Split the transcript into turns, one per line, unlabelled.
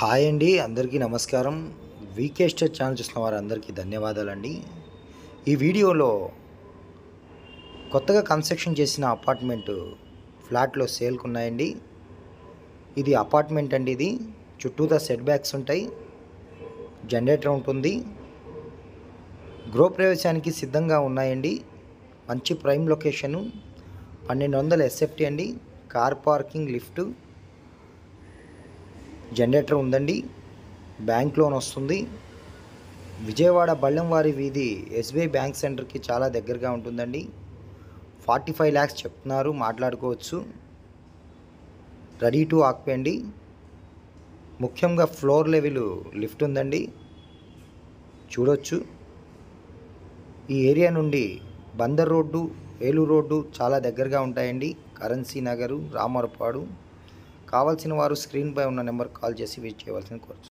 Hi అండి, అందరికీ నమస్కారం. వీకే స్టేట్ ఛానల్ చూసిన వారందరికీ ధన్యవాదాలండి. ఈ వీడియోలో కొత్తగా కన్స్ట్రక్షన్ చేసిన అపార్ట్మెంటు ఫ్లాట్లో సేల్కి ఉన్నాయండి. ఇది అపార్ట్మెంట్ అండి. ఇది చుట్టూతా సెట్ బ్యాక్స్ ఉంటాయి, జనరేటర్ ఉంటుంది, గృహప్రవేశానికి సిద్ధంగా ఉన్నాయండి. మంచి ప్రైమ్ లొకేషను, 1200 ఎస్ఎఫ్టీ అండి. కార్ పార్కింగ్, లిఫ్ట్, జనరేటర్ ఉందండి. బ్యాంక్ లోన్ వస్తుంది. విజయవాడ బళ్ళంవారి వీధి ఎస్బీఐ బ్యాంక్ సెంటర్కి చాలా దగ్గరగా ఉంటుందండి. 45 lakhs చెప్తున్నారు, మాట్లాడుకోవచ్చు. రెడీ టు ఆక్యుపై అండి. ముఖ్యంగా ఫ్లోర్ లెవెల్ లిఫ్ట్ ఉందండి, చూడొచ్చు. ఈ ఏరియా నుండి బందర్ రోడ్డు, ఏలూరు రోడ్డు చాలా దగ్గరగా ఉంటాయండి. కరెన్సీ నగరు, రామవరపాడు. కావాల్సిన వారు స్క్రీన్పై ఉన్న నెంబర్కి కాల్ చేసి విజిట్ చేయవలసింది కోరుచున్నాను.